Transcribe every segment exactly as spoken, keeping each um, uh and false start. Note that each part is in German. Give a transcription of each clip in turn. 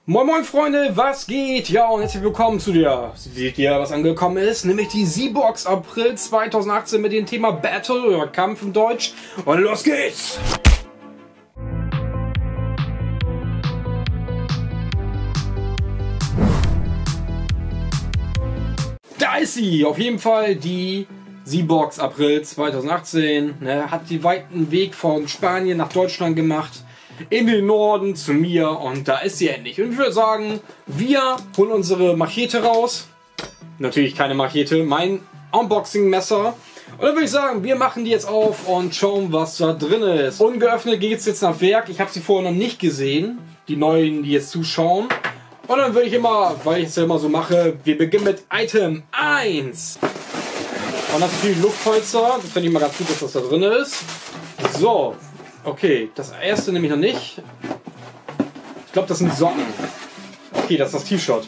Moin Moin Freunde, was geht? Ja, und herzlich willkommen zu der, seht ihr, was angekommen ist, nämlich die Z-Box April zweitausendachtzehn mit dem Thema Battle oder Kampf in Deutsch. Und los geht's! Da ist sie, auf jeden Fall die Z-Box April zweitausendachtzehn. Ne, hat die weiten Weg von Spanien nach Deutschland gemacht. In den Norden zu mir und da ist sie endlich. Und ich würde sagen, wir holen unsere Machete raus. Natürlich keine Machete, mein Unboxing-Messer. Und dann würde ich sagen, wir machen die jetzt auf und schauen, was da drin ist. Ungeöffnet geht es jetzt nach Werk. Ich habe sie vorher noch nicht gesehen, die neuen, die jetzt zuschauen. Und dann würde ich immer, weil ich es ja immer so mache, wir beginnen mit Item eins. Und das ist natürlich Luftpolster. Das finde ich mal ganz gut, dass das da drin ist. So. Okay, das erste nehme ich noch nicht. Ich glaube, das sind Socken. Okay, das ist das T-Shirt.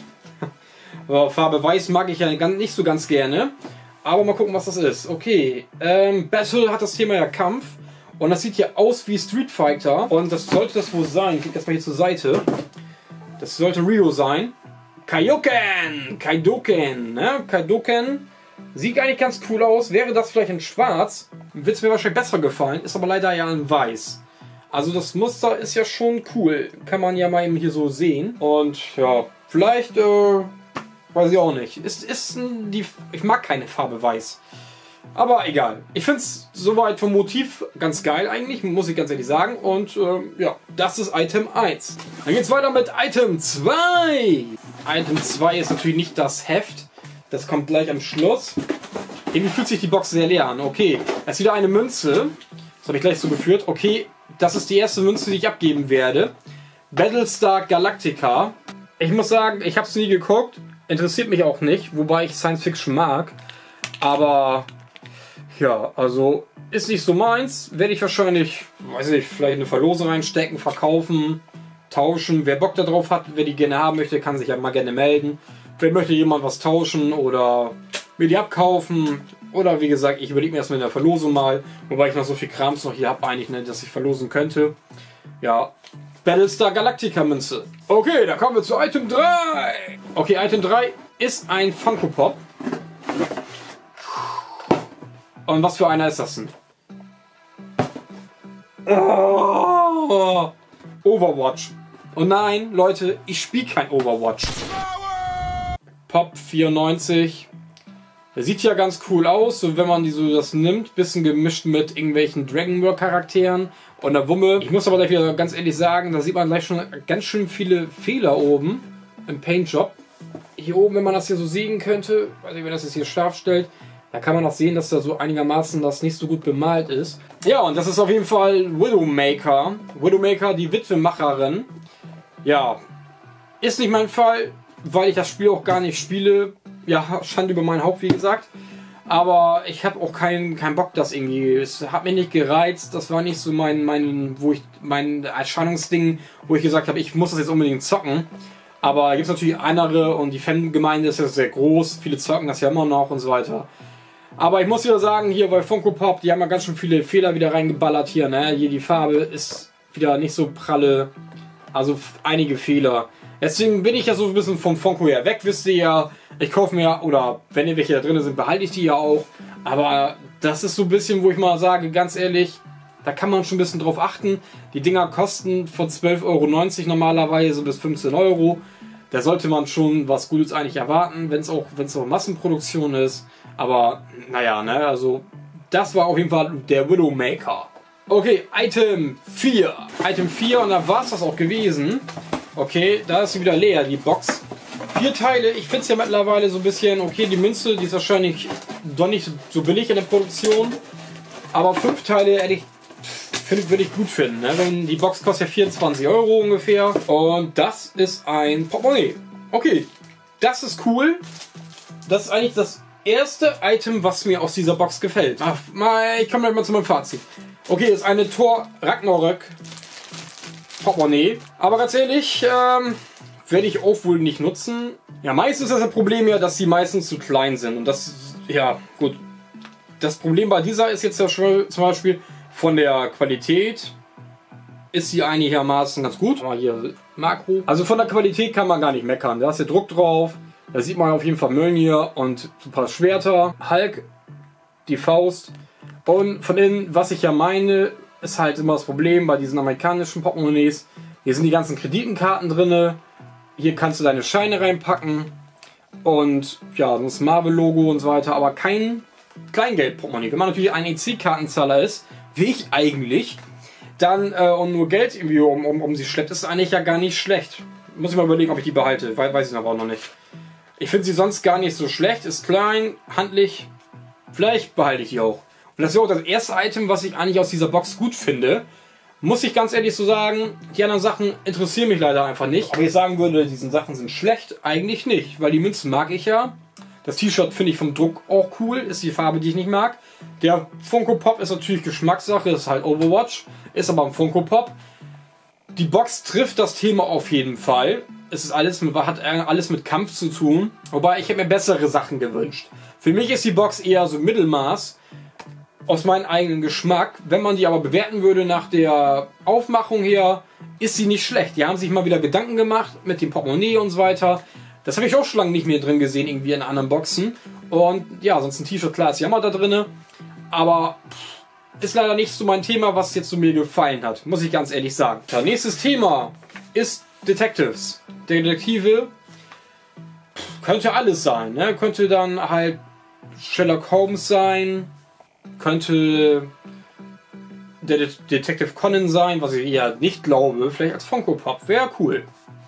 Farbe Weiß mag ich ja nicht so ganz gerne. Aber mal gucken, was das ist. Okay, ähm, Battle hat das Thema ja Kampf. Und das sieht hier aus wie Street Fighter. Und das sollte das wohl sein. Ich klicke das mal hier zur Seite. Das sollte Ryo sein. Kaioken! Kaidoken! Ne? Kaidoken. Sieht eigentlich ganz cool aus. Wäre das vielleicht in Schwarz, wird es mir wahrscheinlich besser gefallen. Ist aber leider ja in Weiß. Also das Muster ist ja schon cool. Kann man ja mal eben hier so sehen. Und ja, vielleicht, äh, weiß ich auch nicht. Ist, ist die, ich mag keine Farbe Weiß. Aber egal. Ich finde es soweit vom Motiv ganz geil eigentlich, muss ich ganz ehrlich sagen. Und äh, ja, das ist Item eins. Dann geht es weiter mit Item zwei. Item zwei ist natürlich nicht das Heft. Das kommt gleich am Schluss. Irgendwie fühlt sich die Box sehr leer an. Okay, das ist wieder eine Münze. Das habe ich gleich so geführt. Okay, das ist die erste Münze, die ich abgeben werde. Battlestar Galactica. Ich muss sagen, ich habe es nie geguckt. Interessiert mich auch nicht. Wobei ich Science Fiction mag. Aber ja, also ist nicht so meins. Werde ich wahrscheinlich, weiß nicht, vielleicht eine Verlosung reinstecken, verkaufen, tauschen. Wer Bock darauf hat, wer die gerne haben möchte, kann sich ja mal gerne melden. Vielleicht möchte jemand was tauschen oder mir die abkaufen. Oder wie gesagt, ich überlege mir das mit der Verlosung mal. Wobei ich noch so viel Krams noch hier habe, eigentlich, ne, dass ich verlosen könnte. Ja, Battlestar Galactica Münze. Okay, dann kommen wir zu Item drei. Okay, Item drei ist ein Funko Pop. Und was für einer ist das denn? Oh, Overwatch. Und nein, Leute, ich spiele kein Overwatch. Pop vierundneunzig. Der sieht ja ganz cool aus, so wenn man die so das nimmt, bisschen gemischt mit irgendwelchen Dragon Ball Charakteren und der Wumme. Ich muss aber gleich wieder ganz ehrlich sagen, da sieht man gleich schon ganz schön viele Fehler oben im Paintjob. Hier oben, wenn man das hier so sehen könnte, weiß ich, wenn das jetzt hier scharf stellt, da kann man auch sehen, dass da so einigermaßen das nicht so gut bemalt ist. Ja, und das ist auf jeden Fall Widowmaker. Widowmaker, die Witwemacherin. Ja, ist nicht mein Fall, weil ich das Spiel auch gar nicht spiele. Ja, Schande über mein Haupt, wie gesagt. Aber ich habe auch keinen keinen Bock, das irgendwie. Es hat mich nicht gereizt. Das war nicht so mein, mein, wo ich, mein Erscheinungsding, wo ich gesagt habe, ich muss das jetzt unbedingt zocken. Aber gibt es natürlich andere und die Fangemeinde ist ja sehr groß. Viele zocken das ja immer noch und so weiter. Aber ich muss wieder sagen, hier bei Funko Pop, die haben ja ganz schön viele Fehler wieder reingeballert hier. Ne? Hier die Farbe ist wieder nicht so pralle. Also einige Fehler. Deswegen bin ich ja so ein bisschen vom Funko her weg, wisst ihr ja. Ich kaufe mir, oder wenn ihr welche da drin sind, behalte ich die ja auch. Aber das ist so ein bisschen, wo ich mal sage, ganz ehrlich, da kann man schon ein bisschen drauf achten. Die Dinger kosten von zwölf Euro neunzig normalerweise bis fünfzehn Euro. Da sollte man schon was Gutes eigentlich erwarten, wenn es auch, wenn es auch Massenproduktion ist. Aber naja, ne, also das war auf jeden Fall der Widowmaker. Okay, Item vier. Item vier, und da war es das auch gewesen. Okay, da ist sie wieder leer, die Box. Vier Teile, ich finde es ja mittlerweile so ein bisschen, okay, die Münze, die ist wahrscheinlich doch nicht so billig in der Produktion. Aber fünf Teile hätte ich, find, würde ich gut finden. Ne? Wenn die Box kostet ja vierundzwanzig Euro ungefähr. Und das ist ein Portemonnaie. Okay, das ist cool. Das ist eigentlich das erste Item, was mir aus dieser Box gefällt. Ach, mal, ich komme gleich mal zu meinem Fazit. Okay, das ist eine Thor Ragnarök Portemonnaie. Aber ganz ehrlich, ähm, werde ich auch wohl nicht nutzen. Ja, meistens ist das Problem ja, dass sie meistens zu klein sind. Und das, ja, gut. Das Problem bei dieser ist jetzt ja schon zum Beispiel von der Qualität ist sie einigermaßen ganz gut. Mal hier Makro. Also von der Qualität kann man gar nicht meckern. Da ist der Druck drauf. Da sieht man auf jeden Fall Mjölnir und ein paar Schwerter. Hulk, die Faust. Und von innen, was ich ja meine, ist halt immer das Problem bei diesen amerikanischen Portemonnaies. Hier sind die ganzen Kreditenkarten drin. Hier kannst du deine Scheine reinpacken. Und ja, das Marvel-Logo und so weiter. Aber kein Kleingeld-Portemonnaie. Wenn man natürlich ein E C-Kartenzahler ist, wie ich eigentlich, dann äh, und nur Geld irgendwie um, um, um sie schleppt, ist eigentlich ja gar nicht schlecht. Muss ich mal überlegen, ob ich die behalte. We weiß ich aber auch noch nicht. Ich finde sie sonst gar nicht so schlecht. Ist klein, handlich. Vielleicht behalte ich die auch. Und das ist ja auch das erste Item, was ich eigentlich aus dieser Box gut finde. Muss ich ganz ehrlich so sagen, die anderen Sachen interessieren mich leider einfach nicht. Aber ich sagen würde, diese Sachen sind schlecht, eigentlich nicht. Weil die Münzen mag ich ja. Das T-Shirt finde ich vom Druck auch cool. Ist die Farbe, die ich nicht mag. Der Funko Pop ist natürlich Geschmackssache. Ist halt Overwatch. Ist aber ein Funko Pop. Die Box trifft das Thema auf jeden Fall. Es ist alles mit, hat alles mit Kampf zu tun. Wobei ich hätte mir bessere Sachen gewünscht. Für mich ist die Box eher so Mittelmaß. Aus meinem eigenen Geschmack. Wenn man die aber bewerten würde nach der Aufmachung her, ist sie nicht schlecht. Die haben sich mal wieder Gedanken gemacht mit dem Portemonnaie und so weiter. Das habe ich auch schon lange nicht mehr drin gesehen, irgendwie in anderen Boxen. Und ja, sonst ein T-Shirt, klar, ist Jammer da drin. Aber pff, ist leider nicht so mein Thema, was jetzt so mir gefallen hat. Muss ich ganz ehrlich sagen. Das nächstes Thema ist Detectives. Der Detektive pff, könnte alles sein. Ne? Könnte dann halt Sherlock Holmes sein. Könnte der Det Detective Conan sein, was ich eher nicht glaube. Vielleicht als Funko Pop. Wäre cool.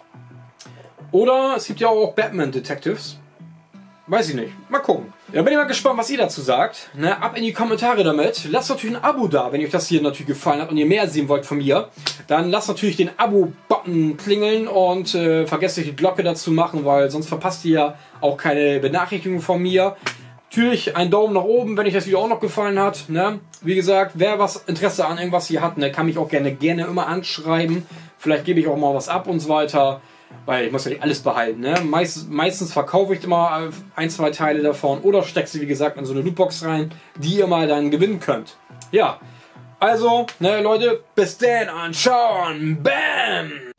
Oder es gibt ja auch Batman Detectives. Weiß ich nicht. Mal gucken. Da bin ich mal gespannt, was ihr dazu sagt. Ne, ab in die Kommentare damit. Lasst natürlich ein Abo da, wenn euch das hier natürlich gefallen hat und ihr mehr sehen wollt von mir. Dann lasst natürlich den Abo-Button klingeln und äh, vergesst nicht die Glocke dazu machen, weil sonst verpasst ihr ja auch keine Benachrichtigungen von mir. Natürlich ein Daumen nach oben, wenn euch das Video auch noch gefallen hat. Ne? Wie gesagt, wer was Interesse an irgendwas hier hat, ne, kann mich auch gerne, gerne immer anschreiben. Vielleicht gebe ich auch mal was ab und so weiter. Weil ich muss ja nicht alles behalten. Ne? Meist, meistens verkaufe ich immer ein, zwei Teile davon. Oder stecke sie, wie gesagt, in so eine Lootbox rein, die ihr mal dann gewinnen könnt. Ja, also, ne, Leute, bis dann, anschauen. Bam!